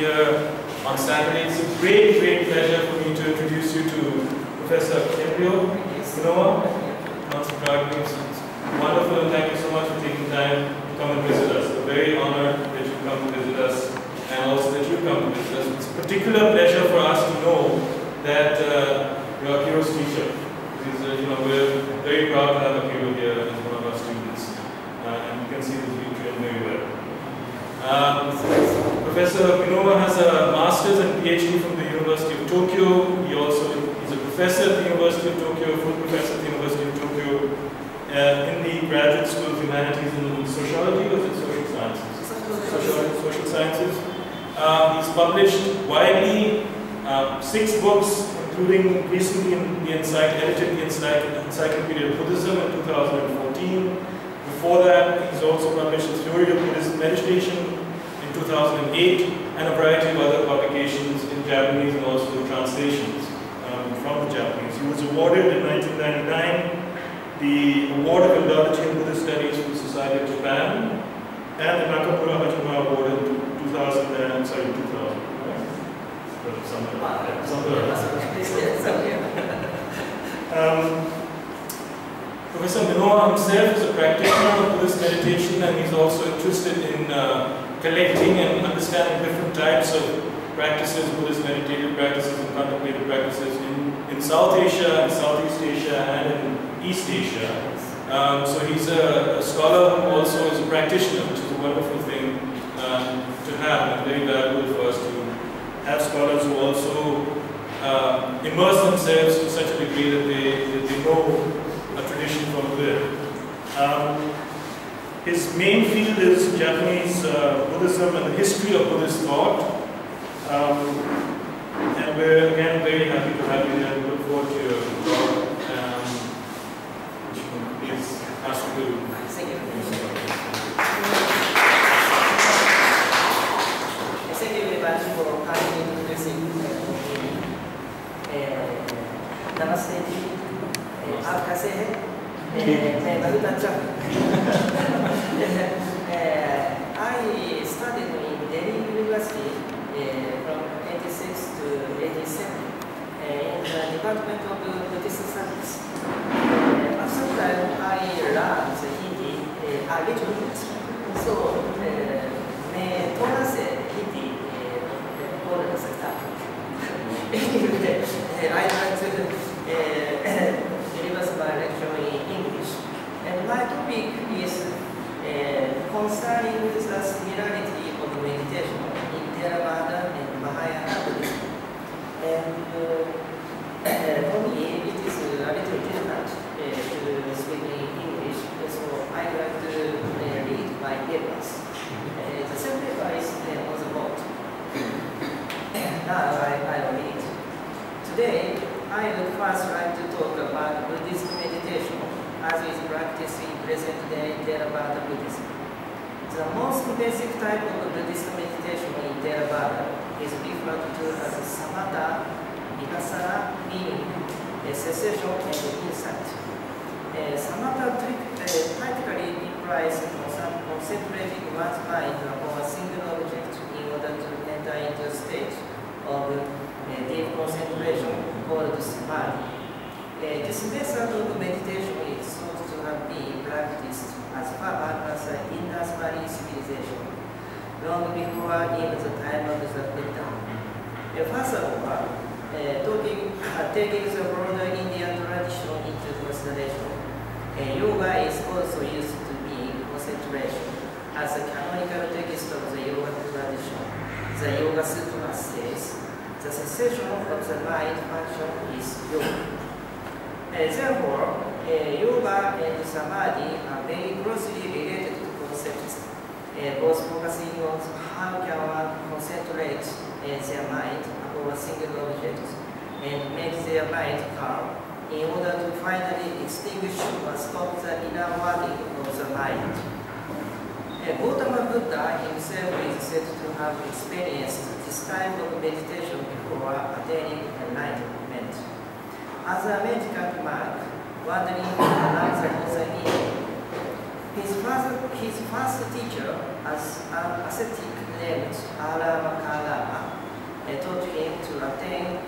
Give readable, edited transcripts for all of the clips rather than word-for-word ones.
here on Saturday. It's a great, great pleasure for me to introduce you to Professor Kenryo Minowa. It's wonderful, and thank you so much for taking time to come and visit us. We're very honored that you come to visit us, and also that you come to visit us. It's a particular pleasure for us to know that you're Akiro's teacher. Because, we're very proud to have Akiro here as one of our students, and you can see that he's trained very well. Professor Minowa has a master's and PhD from the University of Tokyo. He's a professor at the University of Tokyo, full professor at the University of Tokyo, in the Graduate School of Humanities and Sociology, or is it Social Sciences? Social Sciences. He's published widely 6 books, including recently edited the Encyclopedia of Buddhism in 2014. Before that, he's also published a theory of Buddhist meditation in 2008, and a variety of other publications in Japanese and also translations from the Japanese. He was awarded in 1999 the Award of Indology in Buddhist Studies from the Society of Japan, and the Nakamura Hachima Award in 2000, right? Professor Minowa himself is a practitioner of Buddhist meditation, and he's also interested in collecting and understanding different types of practices, Buddhist meditative practices and contemplative practices in South Asia, in Southeast Asia, and in East Asia. So he's a scholar who also is a practitioner, which is a wonderful thing to have, and very valuable for us to have scholars who also immerse themselves to such a degree that they know a tradition from within. His main field is Japanese Buddhism and the history of Buddhist thought. And we're again very happy to have you here. We look forward to your talk. Please ask you to. Thank you very much for kindly introducing me. Namaste. आपका से है मैं बहुत अच्छा I studied in Delhi University from 86 to 87 in the Department of Buddhist Studies. At some time I learned Hindi a little bit, so मैं थोड़ा से Hindi बोल सकता हूँ. I like to deliver my lecture in English, and my topic is concerning the similarity of meditation in Theravada and Mahayana Buddhism. And for me, it is a little difficult to speak in English, so I like to read my papers. The same paper is on the board. Now I will read. Today, I would first like to talk about Buddhist meditation as is practiced in present-day Theravada Buddhism. The most basic type of Buddhist meditation in Theravada is referred to as samatha, vipassana, meaning cessation and insight. Samatha practically implies concentrating one's mind upon a single object in order to enter into a state of deep concentration called samadhi. This method of meditation is thought to have been practiced as far back as the Indus Valley civilization, long before even the time of the Buddha. Furthermore, taking the broader Indian tradition into consideration, yoga is also used to mean concentration, as the canonical text of the yoga tradition, the Yoga Sutra says. The cessation of the mind function is yoga. Therefore, yoga and samadhi are very closely related concepts, both focusing on how can one concentrate their mind upon a single object and make their mind calm in order to finally extinguish or stop the inner working of the mind. Gautama Buddha himself is said to have experienced this type of meditation before attaining enlightenment. As a mendicant monk, wandering around the East, his first teacher, as an ascetic named Alamakala,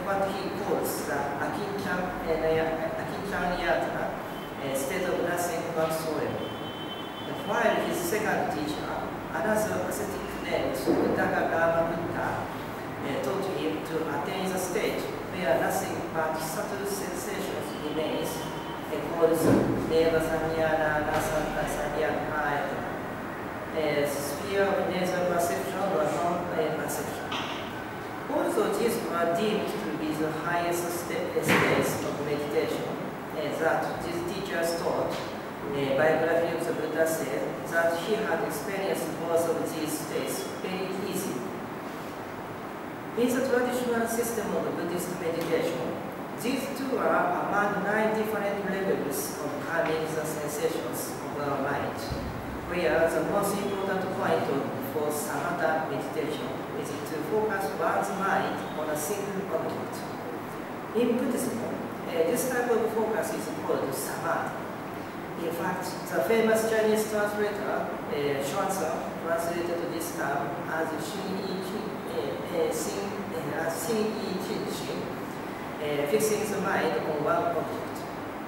what he calls the Akincanyatana, state of nothing whatsoever. While his second teacher, another ascetic named Uttagama Buddha, taught him to attain the state where nothing but subtle sensations remains, called Neva Sanyana Nasanyana, a sphere of nasal perception or non-perception. Also, these were deemed to be the highest states of meditation that these teachers taught. Biography of the Buddha said that he had experienced both of these states very easily. In the traditional system of Buddhist meditation, these two are among 9 different levels of calming the sensations of our mind, where the most important point for samatha meditation is to focus one's mind on a single object. In Buddhism, this type of focus is called samadhi. In fact, the famous Chinese translator, Xuanzang, translated this term as fixing the mind on one object.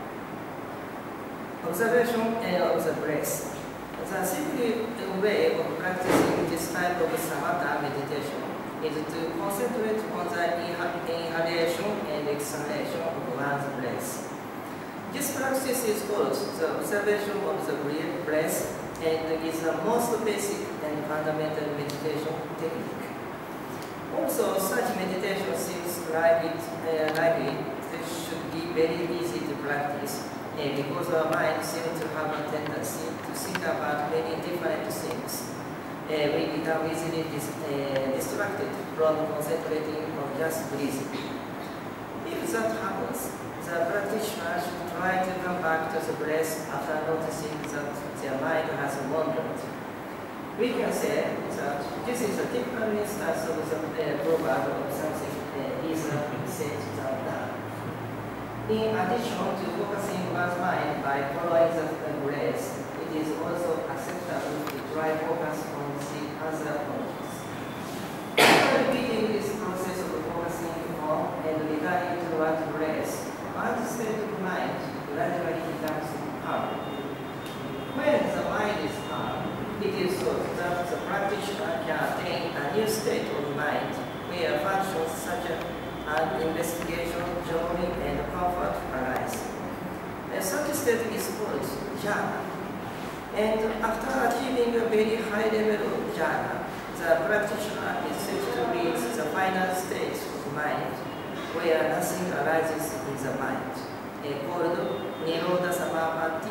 Observation of the breath. The simple way of practicing this type of samatha meditation is to concentrate on the inhalation and exhalation of one's breath. This practice is called the observation of the breath and is the most basic and fundamental meditation technique. Also, such meditation seems like it should be very easy to practice because our mind seems to have a tendency to think about many different things. We become easily distracted from concentrating on just breathing. If that happens, the practitioner should try to come back to the breath after noticing that their mind has wandered. We can say that this is a typical instance of the proverb of something easier said than done. In addition to focusing one's mind by following the breath, it is also acceptable to try focus on the other objects. After repeating this process of focusing on and regarding towards breath, one's state of mind gradually becomes calm. When the mind is calm, it is thought that the practitioner can attain a new state of mind where functions such as investigation, joy, and comfort arise. Such a state is called jhana. And after achieving a very high level of jhana, the practitioner is said to reach the final state of mind where nothing arises in the mind, called Nirodha Samapatti.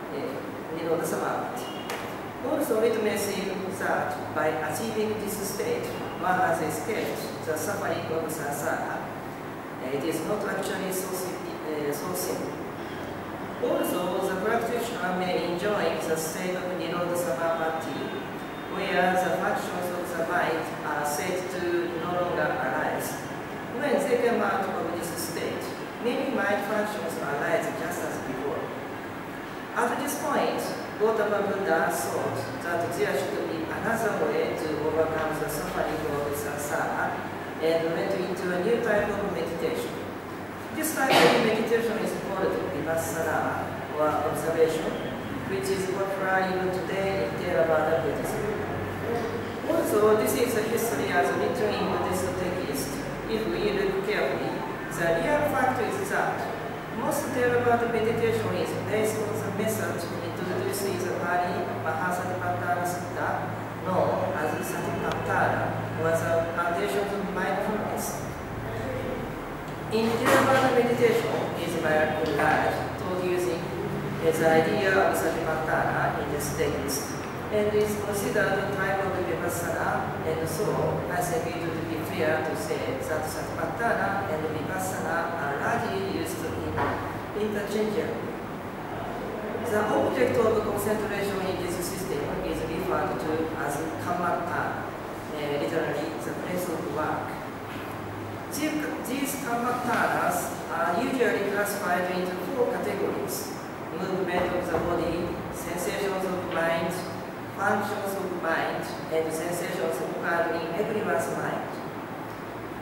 Also, it may seem that by achieving this state, one has escaped the suffering of samsara. It is not actually so simple. Also, the practitioner may enjoy the state of Nirodha Samapatti, where the functions of the mind are said to no longer arise. When they come out of this state, many mind functions arise just as before. At this point, Gautama Buddha thought that there should be another way to overcome the suffering of samsara and went into a new type of meditation. This type of meditation is called vipassana, or observation, which is popular even today in Theravada Buddhism. Also, this is a history as written in Buddhist text. If we look carefully, the real fact is that most Theravada meditation is based on the method introduced in the Pali Mahasatipatthana Sutta, known as Satipatthana, or the foundations of mindfulness. In Theravada meditation is by and large taught using the idea of Satipatthana in this text, and is considered a type of vipassana, and so I think it would be fair to say that Satipatthana and vipassana are largely used interchangeably. The object of concentration in this system is referred to as kammatthana, literally the place of work. These kammatthanas are usually classified into 4 categories: movement of the body, sensations of mind, functions of mind, and sensations occurring in everyone's mind.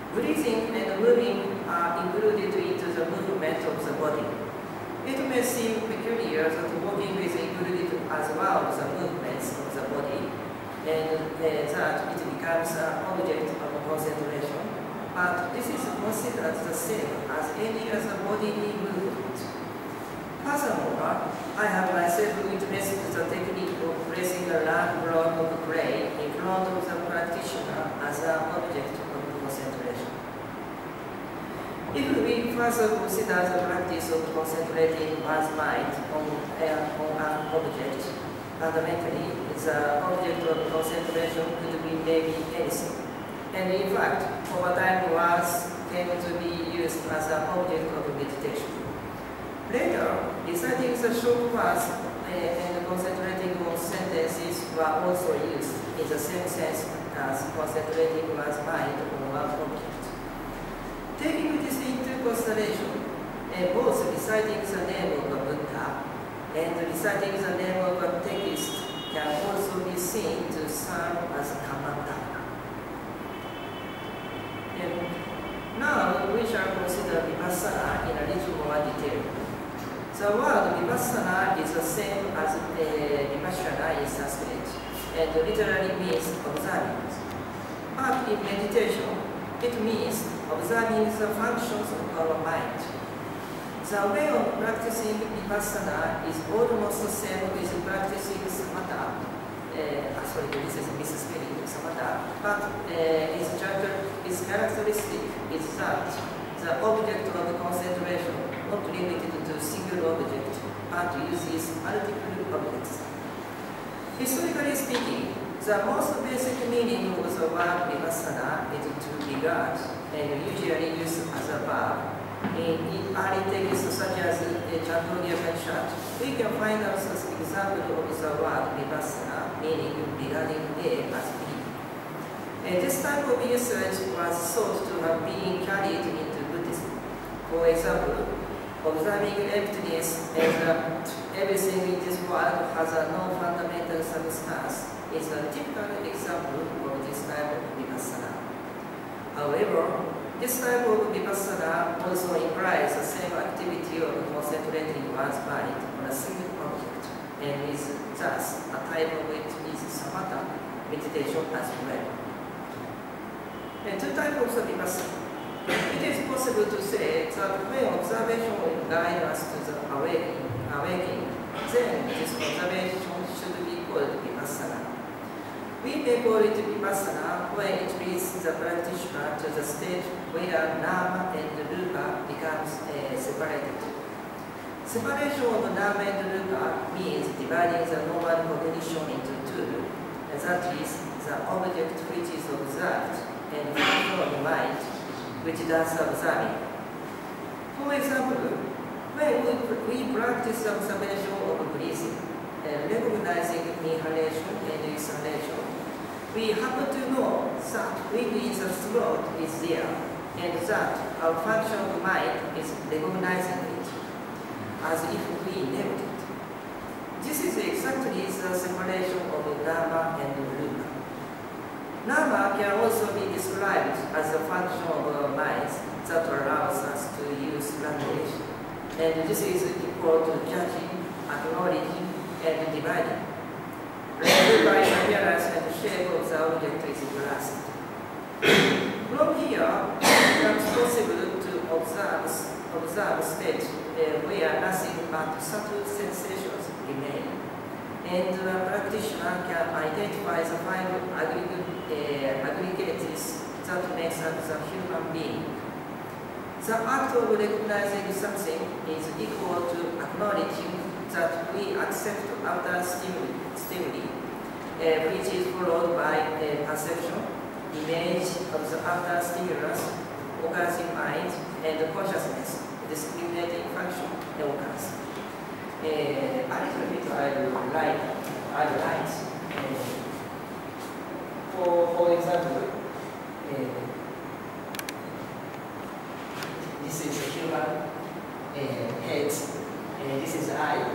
Breathing and moving are included into the movement of the body. It may seem peculiar that walking is included as well as the movements of the body, and that it becomes an object of concentration, but this is considered the same as any other bodily movement. Furthermore, I have myself witnessed the technique of placing a large block of clay in front of the practitioner as an object of concentration. If we further consider the practice of concentrating one's mind on an object, fundamentally, the object of concentration could be maybe anything. And in fact, over time, words came to be used as an object of meditation. Later, reciting the short words and concentrating on sentences were also used in the same sense as concentrating one's mind on one object. Taking this into consideration, both reciting the name of a Buddha and reciting the name of a text can also be seen to serve as a kamata. Now we shall consider vipassana in a little more detail. The word vipassana is the same as vipassana in Sanskrit and literally means observing. But in meditation, it means observing the functions of our mind. The way of practicing vipassana is almost the same with practicing samatha. This is misspelling samatha. But its characteristic is that the object of concentration not limited to a single object, but uses multiple objects. Historically speaking, the most basic meaning of the word vipassana is to regard, and usually used as a verb. In early texts such as Chandogya Upanishad, we can find an example of the word vipassana, meaning regarding A as B. This type of usage was thought to have been carried into Buddhism. For example, observing emptiness and that everything in this world has no fundamental substance is a typical example of this type of vipassana. However, this type of vipassana also implies the same activity of concentrating one's mind on a single object, and is thus a type of which is samatha meditation as well. And two types of vipassana. It is possible to say that when observation will guide us to the awakening, then this observation should be called vipassana. We may call it vipassana when it leads the practitioner to the state where nama and rupa becomes separated. Separation of nama and rupa means dividing the normal cognition into two, and that is the object which is observed and the function of the mind which does observing. For example, when we practice observation of breathing, recognizing inhalation and exhalation, we happen to know that wind in the throat is there, and that our function of mind is recognizing it, as if we named it. This is exactly the separation of nama and rupa. Nama can also be described as a function of our minds that allows us to use language, and this is equal to judging, acknowledging, and dividing. By appearance and shape of the object is grasped. From here, it becomes possible to observe state where nothing but subtle sensations remain, and the practitioner can identify the five aggregates that makes up the human being. The act of recognizing something is equal to acknowledging that we accept outer stimuli, which is followed by perception, image of the outer stimulus, occurs in mind, and consciousness, discriminating function, occurs. A little bit I'd write. For example, this is a human head, this is eye.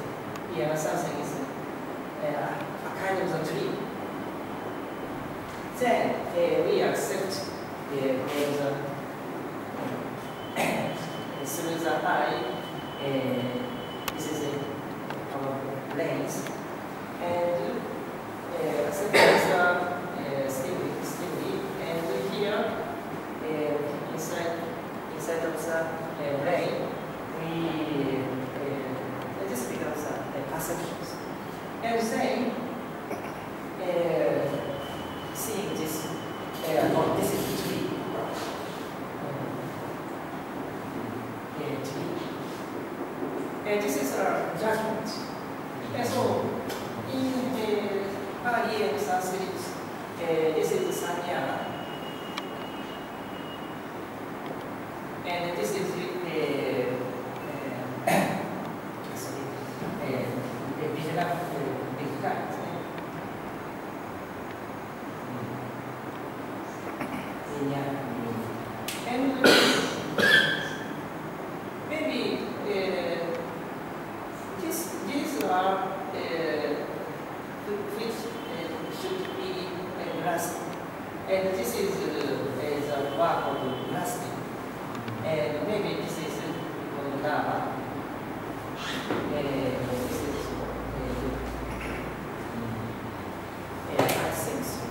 Here something is a kind of the tree. then we accept through the eye, this is our lens, and accept the stimuli, and here inside of the brain, we this becomes perceptions, and then seeing this, this is tree. And this is a judgment. And so, in the early Sanskrit, this is the sanya, and this is the and maybe these are which should be grasped, and this is the work of grasping, and maybe this is Nama. This is I think so.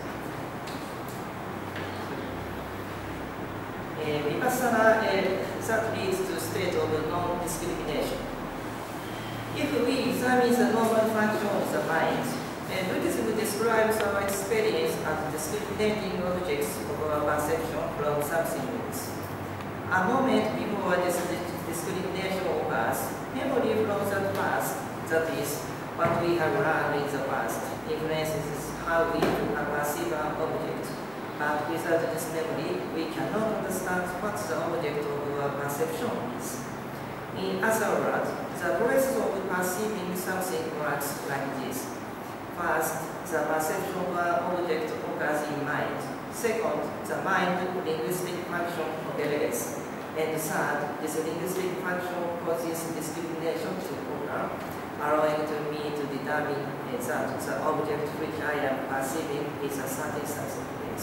Vipassana that leads to a state of non-discrimination. If we examine the normal function of the mind, Buddhism describes our experience as discriminating objects of our perception from something else. A moment before this discrimination occurs, memory from the past, that is, what we have learned in the past, influences how we perceive an object. But without this memory, we cannot understand what the object of our perception is. In other words, the process of perceiving something works like this. First, the perception of an object occurs in mind. Second, the mind linguistic function operates. And third, this linguistic function causes discrimination to occur, allowing me to determine that the object which I am perceiving is a certain something else.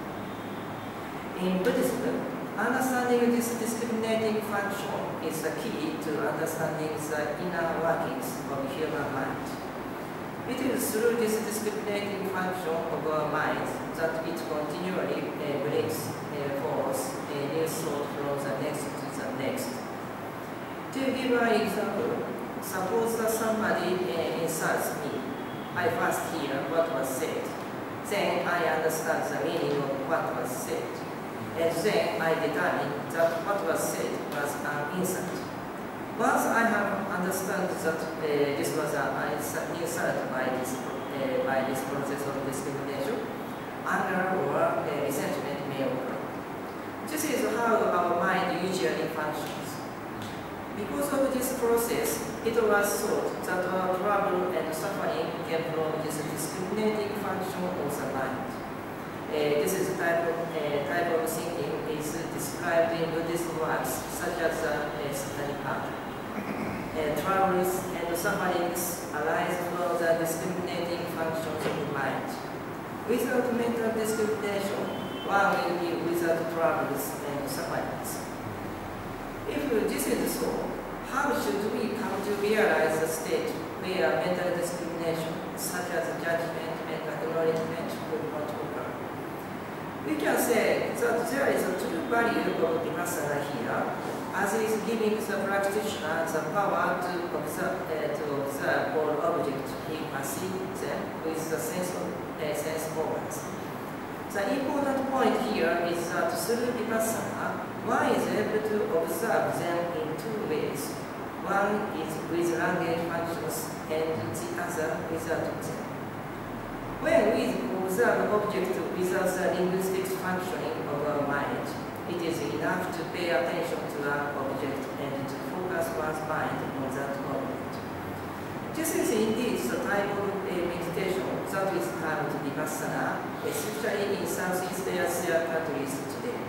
In Buddhism, understanding this discriminating function is the key to understanding the inner workings of human mind. It is through this discriminating function of our mind that it continually brings forth a new thought from the next to the next. To give an example, suppose that somebody insults me. I first hear what was said. Then I understand the meaning of what was said. And then I determine that what was said was an insult. Once I have understood that this was an insult by this process of discrimination, anger or resentment may occur. This is how our mind usually functions. Because of this process, it was thought that our trouble and suffering came from this discriminating function of the mind. This is a type of thinking is described in Buddhist works such as Similarity. Troubles and sufferings arise from the discriminating functions of the mind. Without mental discrimination, one will be without troubles and sufferings. If this is so, how should we come to realize the state where mental discrimination, such as judgment and acknowledgement, will not occur? We can say that there is a true value of Vipassana here, as it is giving the practitioner the power to observe all objects he perceives them with the sense organs. The important point here is that through Vipassana, one is able to observe them in two ways. One is with language functions and the other without them. When we observe objects without the linguistic functioning of our mind, it is enough to pay attention to an object and to focus one's mind on that object. This is indeed the type of meditation that is termed Vipassana, especially in Southeast Asia countries today.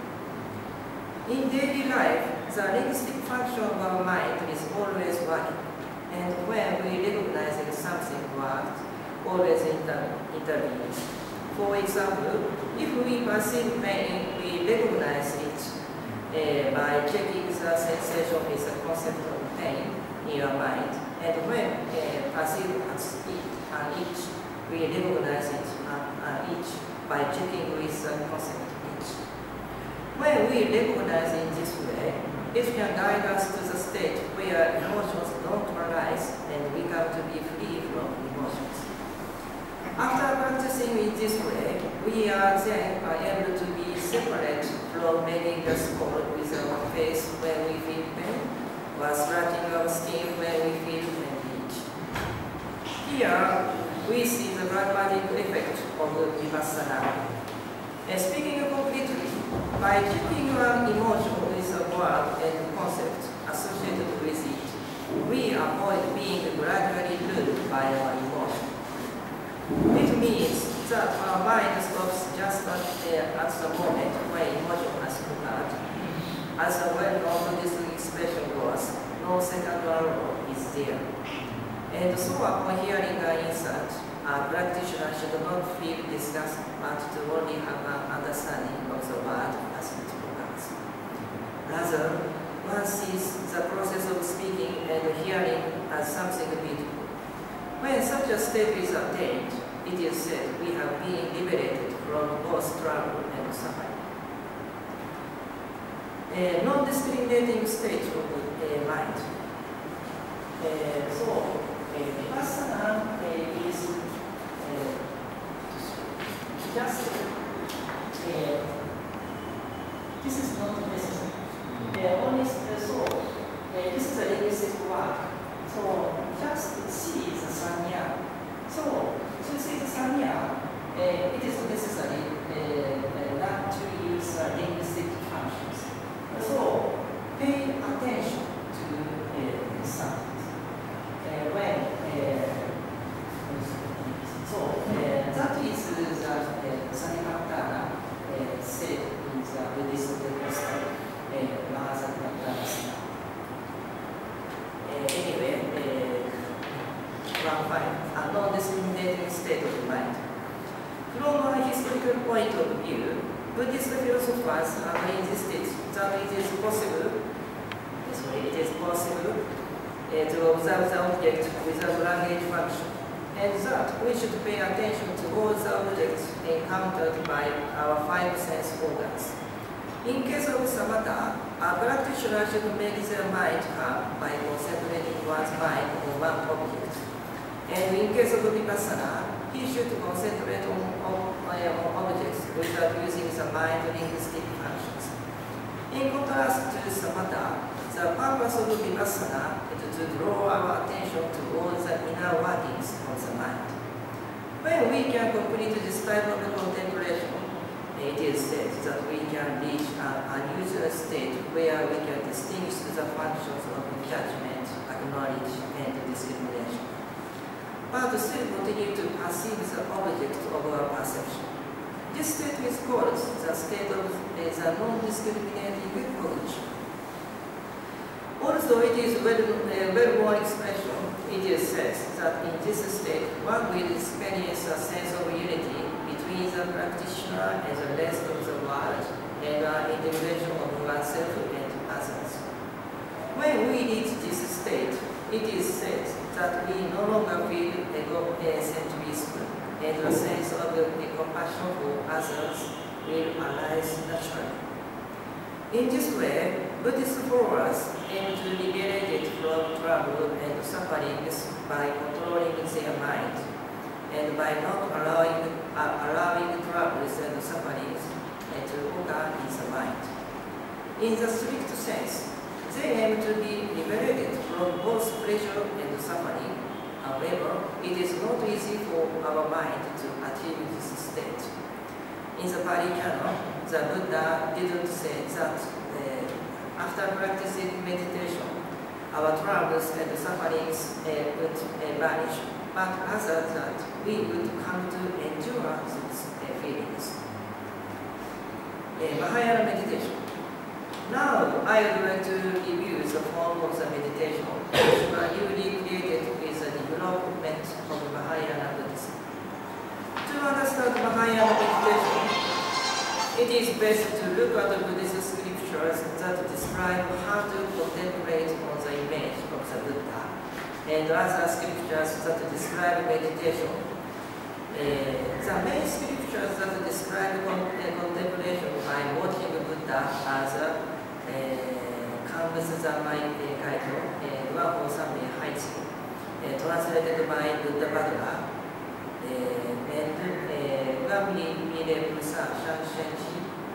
In daily life, the linguistic function of our mind is always working, and when we recognize something worked, always intervenes. For example, if we perceive pain, we recognize it by checking the sensation with the concept of pain in your mind. And when perceived an itch, we recognize it an itch by checking with the concept of itch. When we recognize in this way, it can guide us to the state where emotions don't arise and we come to be free from emotions. After practicing in this way, we are then able to be separate from making us cold with our face when we feel pain, or scratching our skin when we feel an itch. Here, we see the pragmatic effect of vipassana. Speaking concretely, by checking our emotion with a word and concept associated with it, we avoid being gradually ruled by our emotion. It means that our mind stops just at the moment when emotion has occurred. As a well-known Buddhist expression goes, no second law is there. And so upon hearing an insight, a practitioner should not feel disgust, but to only have an understanding of the word as it occurs. Rather, one sees the process of speaking and hearing as something beautiful. When such a state is attained, it is said we have been liberated from both trouble and suffering. A non-discriminating state of the mind. So, vipassana is just this is not necessary. Only this is a linguistic word. So just see the sanya. So to see the sanya, it is necessary not to use linguistic functions. So pay attention to sound. That is the Satipatthana said in the Buddhist text, Mahayana. Anyway, 1.5, a non-discriminating state of mind. From a historical point of view, Buddhist philosophers have insisted that it is possible to observe the object without language function, and that we should pay attention to all the objects encountered by our five sense organs. In case of samatha, a practitioner should make their mind calm by concentrating one's mind on one object. And in case of vipassana, he should concentrate on objects without using the mind-linguistic functions. In contrast to samatha, the purpose of vipassana is to draw our attention to all the inner workings of the mind. When we can complete this type of contemplation, it is said that we can reach an unusual state where we can distinguish the functions of judgment, acknowledge, and discrimination, but still continue to perceive the object of our perception. This state is called the state of the non-discriminating cognition. Although it is a well-known expression, it is said that in this state, one will experience a sense of unity between the practitioner and the rest of the world, and an integration of oneself and others. When we reach this state, it is said that we no longer feel egocentrism, and a sense of compassion for others will arise naturally. In this way, Buddhist followers aim to liberate it from trouble and suffering by controlling their mind, and by not allowing troubles and sufferings to occur in the mind. In the strict sense, they aim to be liberated from both pleasure and suffering. However, it is not easy for our mind to achieve this state. In the Pali Canon, the Buddha didn't say that after practicing meditation, our troubles and sufferings would vanish, but rather that we would come to endure these feelings. Mahayana meditation. Now, I would like to review the form of the meditation which were newly created with the development of Mahayana Buddhism. To understand Mahayana meditation, it is best to look at the Buddhist scriptures that describe how to contemplate on the image of the Buddha, and other scriptures that describe meditation. The main scriptures that describe contemplation by watching Buddha are the Kanbutsu-zanmai Kaito, Ruan-Ho-san-mei Haichi, translated by Theravada, and Gami-Mire-Pusa Shanshenchi,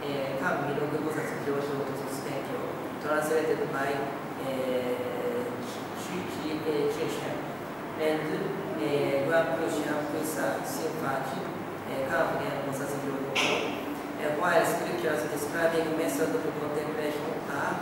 Kan-Mi-6-Bosatsu-Gyosho-Tosu-Tenkyo, translated by Shishen, and Guan-Pu-Shian-Pusa Shinfachi, Kan-Fugen-Bosatsu-Gyosho. While scriptures describing method of contemplation are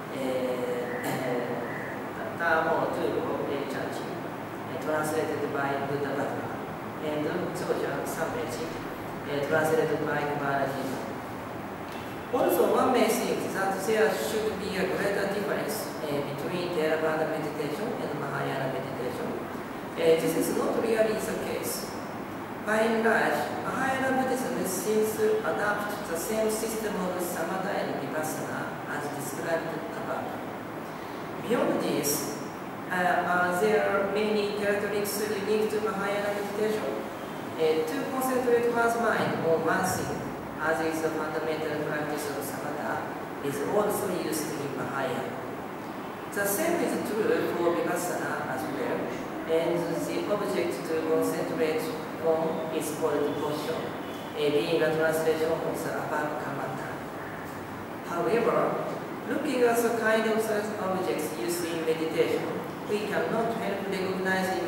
Tamo-Tu-Ho-Chachi, translated by Theravada, and Choja-Sanmechi, translated by Maharaji. Also, one may think that there should be a greater difference between Theravada meditation and Mahayana meditation. This is not really the case. By and large, Mahayana Buddhism seems to adopt the same system of samatha and vipassana as described above. Beyond this, are there many characteristics unique to Mahayana meditation? To concentrate one's mind on one thing, as is the fundamental practice of samatha, is also used in Mahayana. The same is true for vipassana as well, and the object to concentrate on is called devotion, being a translation of the above kamata. However, looking at the kind of objects used in meditation, we cannot help recognizing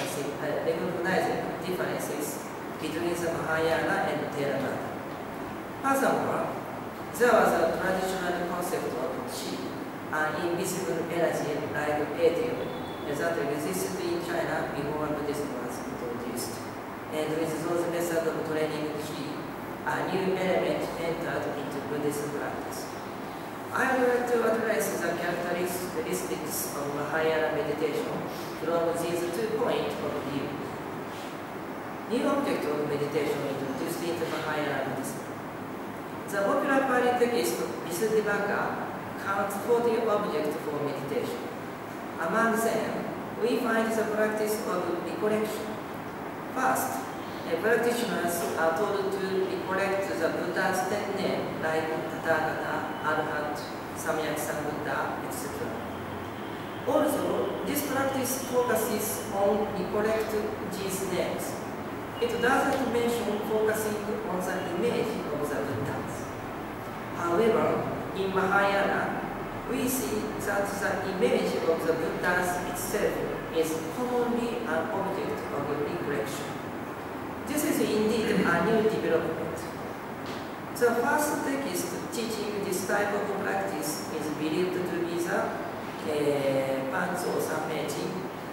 differences between the Mahayana and Theravada. Furthermore, there was a traditional concept of chi, an invisible energy like ether, that existed in China before Buddhism was introduced. And with those methods of training chi, a new element entered into Buddhist practice. I would like to address the characteristics of Mahayana meditation from these 2 points of view. New object of meditation introduced into Mahayana Buddhism. The popular Pali text Visuddhivagga counts 40 objects for meditation. Among them, we find the practice of recollection. First, practitioners are told to recollect the Buddha's 10 names like Tathagata, Arhat, Samyak Sambuddha, etc. Also, this practice focuses on recollect these names. It doesn't mention focusing on the image of the Buddhas. However, in Mahayana, we see that the image of the Buddhas itself is commonly an object of recollection. This is indeed a new development. The first text teaching this type of practice is believed to be the Banzo Sanmechi,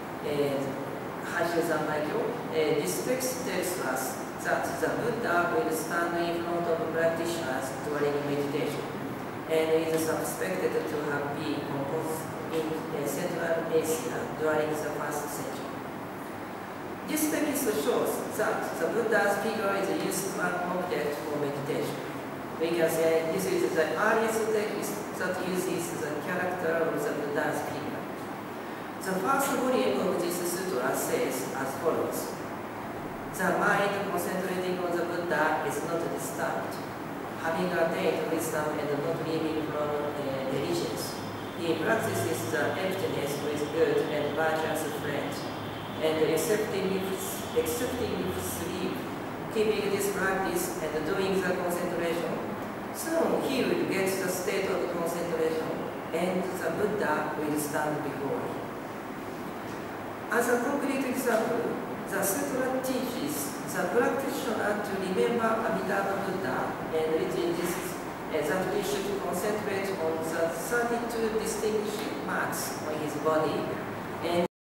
Hashyu-zanmai-kyo. This text tells us that the Buddha will stand in front of practitioners during meditation, and is suspected to have been composed in Central Asia during the 1st century. This text shows that the Buddha's figure is used as an object for meditation. We can say this is the earliest text that uses the character of the Buddha's figure. The first volume of this sutra says as follows: the mind concentrating on the Buddha is not disturbed, having attained wisdom and not living from religions. He practices the emptiness with good and virtuous friends, and accepting sleep, keeping this practice and doing the concentration, soon he will get the state of concentration, and the Buddha will stand before him. As a concrete example, the sutra teaches the practitioner to remember Amitabha Buddha, and it is that we should concentrate on the 32 distinguishing marks on his body, and